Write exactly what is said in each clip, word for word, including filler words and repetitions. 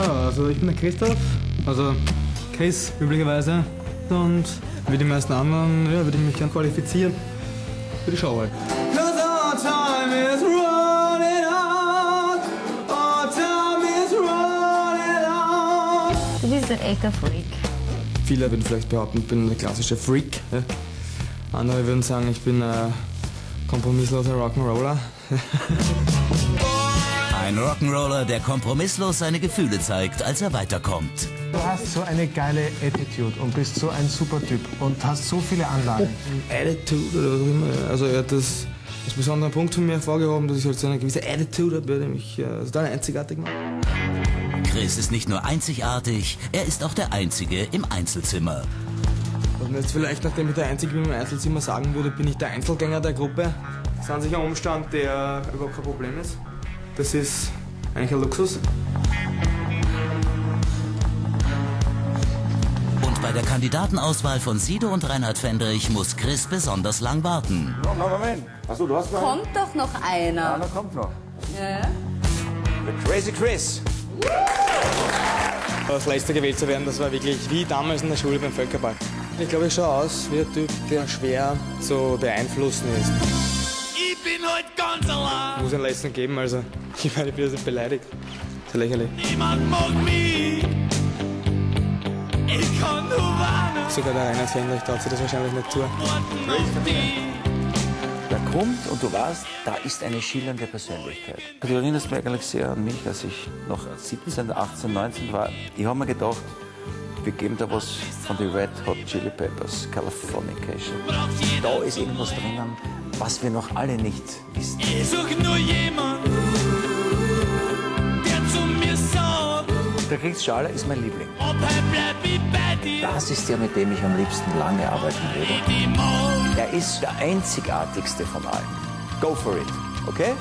Ah, also ich bin der Christoph, also Chris üblicherweise. Und wie die meisten anderen, ja, würde ich mich gerne qualifizieren für die Show halt. Du bist ein echter Freak. Viele würden vielleicht behaupten, ich bin ein klassischer Freak. Ja. Andere würden sagen, ich bin ein kompromissloser Rock'n'Roller. Ein Rock'n'Roller, der kompromisslos seine Gefühle zeigt, als er weiterkommt. Du hast so eine geile Attitude und bist so ein super Typ und hast so viele Anlagen. Attitude oder was auch immer. Also er hat das als besonderen Punkt von mir hervorgehoben, dass ich halt so eine gewisse Attitude habe, der mich äh, total einzigartig macht. Chris ist nicht nur einzigartig, er ist auch der Einzige im Einzelzimmer. Was man jetzt vielleicht, nachdem ich der Einzige bin im Einzelzimmer sagen würde, bin ich der Einzelgänger der Gruppe. Das ist an sich ein Umstand, der überhaupt kein Problem ist. Das ist eigentlich ein Luxus. Und bei der Kandidatenauswahl von Sido und Reinhard Fendrich muss Chris besonders lang warten. No, no, Moment. Achso, du hast noch. Kommt doch noch einer. Ja, da kommt noch. Ja. The Crazy Chris. Als Letzter gewählt zu werden, das war wirklich wie damals in der Schule beim Völkerball. Ich glaube, ich schaue aus wie ein Typ, der schwer zu beeinflussen ist. Ich bin heute ganz allein. Muss einen Letzten geben, also ich werde wieder so beleidigt. Das ist lächerlich. Niemand mag mich. Ich kann nur warnen. Sogar der Reinhard Fendrich traut sich das wahrscheinlich nicht zu. Der kommt und du weißt, da ist eine schillernde Persönlichkeit. Du erinnerst mich eigentlich sehr an mich, als ich noch siebzehn, achtzehn, neunzehn war. Ich habe mir gedacht, wir geben da was von den Red Hot Chili Peppers, Californication. Da ist irgendwas drinnen, was wir noch alle nicht wissen. Ich such nur jemanden, der zu mir sagt, Der Chris Schaller ist mein Liebling. ob er bleib ich bei dir. Das ist der, mit dem ich am liebsten lange arbeiten würde. Die Mond. Er ist der einzigartigste von allen. Go for it, okay?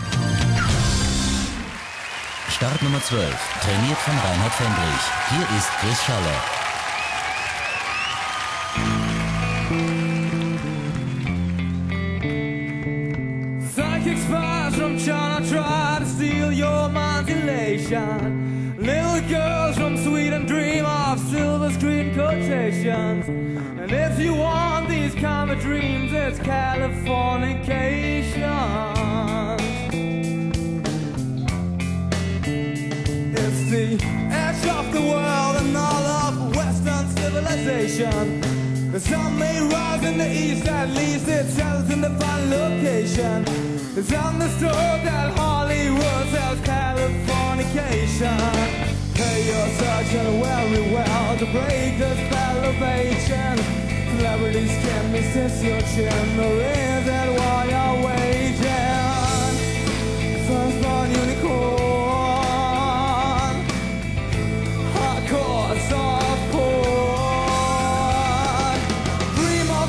Start Nummer zwölf, trainiert von Reinhard Fendrich. Hier ist Chris Schaller. Psychic spies from China try to steal your mind's elation. Little girls from Sweden dream of silver screen quotations. And if you want these kind of dreams, it's Californication. It's the edge of the world and all of Western civilization. The sun may rise in the east, at least it sells in the fun location. It's understood that Hollywood sells Californication. Hey, you're searching very well to break the spell of Asian. Celebrities can miss your chin, or is that why you're waging? Firstborn unicorn, hardcore soft porn. Dream of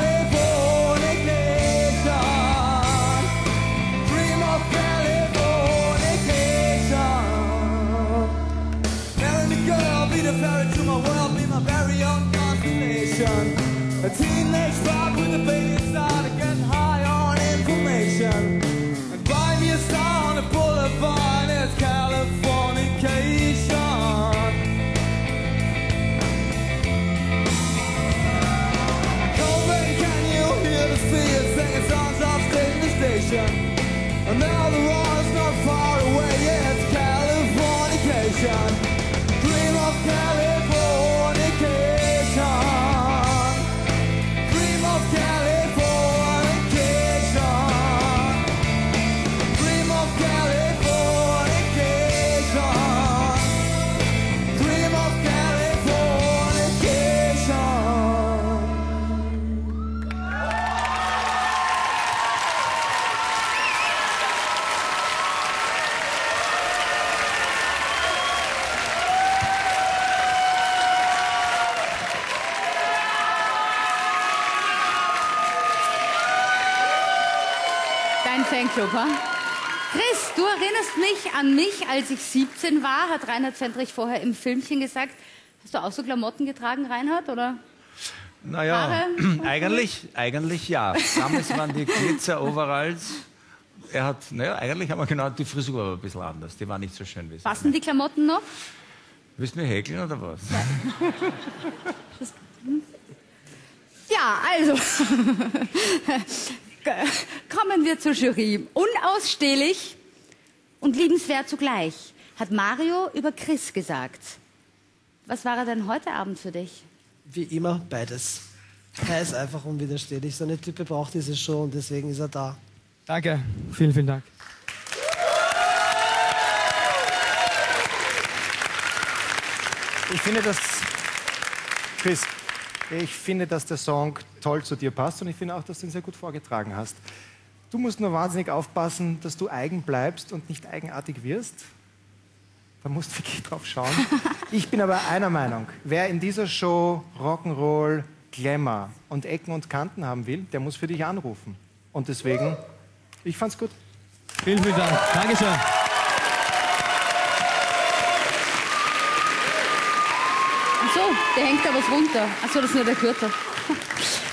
Californication, dream of Californication. Telling the girl, be the ferry to my world, be my very own constellation. A teenage rock with a baby star to get high on information. And buy me a star on the boulevard, it's Californication. Cobain, can you hear the spheres singing songs off station to station? And now the road's not far away, yeah, it's Californication. Dream of Californication. Dream of Californication. Dream of Californication. Dream of Californication. Dein Fanclub, ha? Chris, du erinnerst mich an mich, als ich siebzehn war, hat Reinhard Fendrich vorher im Filmchen gesagt. Hast du auch so Klamotten getragen, Reinhard, oder? Naja, Haare? eigentlich, eigentlich ja. Damals waren die Glitzer-Overalls. Er hat, naja, eigentlich haben wir genau, die Frisur war ein bisschen anders. Die war nicht so schön wie sie. Passen die Klamotten noch? Willst du mir häkeln oder was? Ja, also kommen wir zur Jury. Unausstehlich und liebenswert zugleich, hat Mario über Chris gesagt. Was war er denn heute Abend für dich? Wie immer, beides. Er ist einfach unwiderstehlich. So eine Type braucht diese Show und deswegen ist er da. Danke, vielen, vielen Dank. Ich finde, dass, Chris, ich finde, dass der Song toll zu dir passt und ich finde auch, dass du ihn sehr gut vorgetragen hast. Du musst nur wahnsinnig aufpassen, dass du eigen bleibst und nicht eigenartig wirst. Da musst du wirklich drauf schauen. Ich bin aber einer Meinung, wer in dieser Show Rock'n'Roll, Glamour und Ecken und Kanten haben will, der muss für dich anrufen. Und deswegen, ich fand's gut. Vielen, vielen Dank. Dankeschön. Ach so, der hängt da was runter. Ach so, das ist nur der Gürtel.